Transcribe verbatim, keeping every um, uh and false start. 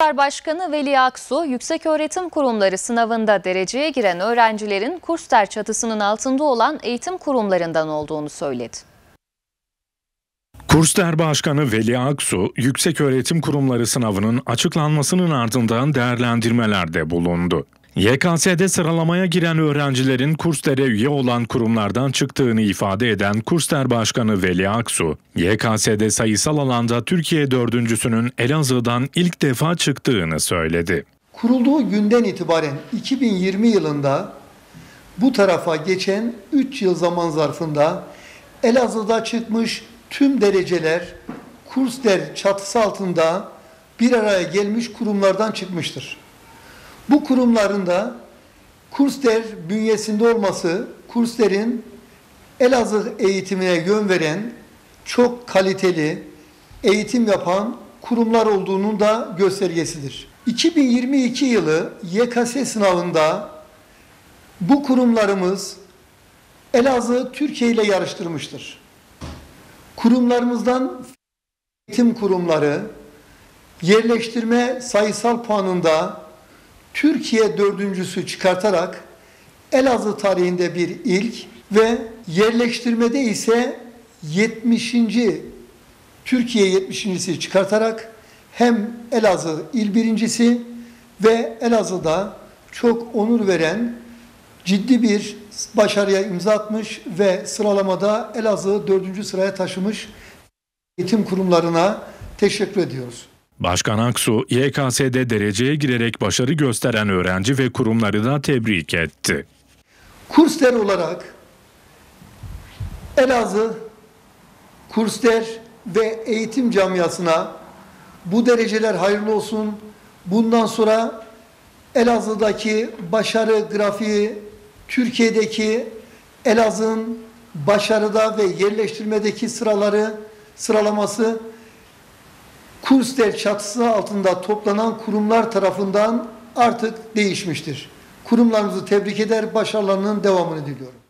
Başkanı Veli Aksu, Yükseköğretim Kurumları sınavında dereceye giren öğrencilerin KURSDER çatısının altında olan eğitim kurumlarından olduğunu söyledi. KURSDER Başkanı Veli Aksu, Yükseköğretim Kurumları sınavının açıklanmasının ardından değerlendirmelerde bulundu. Y K S'de sıralamaya giren öğrencilerin KURSDER'e üye olan kurumlardan çıktığını ifade eden KURSDER Başkanı Veli Aksu, Y K S'de sayısal alanda Türkiye dördüncüsünün Elazığ'dan ilk defa çıktığını söyledi. Kurulduğu günden itibaren iki bin yirmi yılında bu tarafa geçen üç yıl zaman zarfında Elazığ'da çıkmış tüm dereceler KURSDER çatısı altında bir araya gelmiş kurumlardan çıkmıştır. Bu kurumların da KURSDER bünyesinde olması, KURSDER'in Elazığ eğitimine yön veren, çok kaliteli eğitim yapan kurumlar olduğunun da göstergesidir. iki bin yirmi iki yılı Y K S sınavında bu kurumlarımız Elazığ Türkiye ile yarıştırmıştır. Kurumlarımızdan eğitim kurumları yerleştirme sayısal puanında Türkiye dördüncüsü çıkartarak Elazığ tarihinde bir ilk ve yerleştirmede ise yetmişinci Türkiye yetmişincisi çıkartarak hem Elazığ il birincisi ve Elazığ'da çok onur veren ciddi bir başarıya imza atmış ve sıralamada Elazığ dördüncü sıraya taşımış eğitim kurumlarına teşekkür ediyoruz. Başkan Aksu, Y K S'de dereceye girerek başarı gösteren öğrenci ve kurumları da tebrik etti. KURSDER olarak Elazığ, KURSDER ve eğitim camiasına bu dereceler hayırlı olsun. Bundan sonra Elazığ'daki başarı grafiği, Türkiye'deki Elazığ'ın başarıda ve yerleştirmedeki sıraları, sıralaması KURSDER çatısı altında toplanan kurumlar tarafından artık değişmiştir. Kurumlarımızı tebrik eder, başarılarının devamını diliyorum.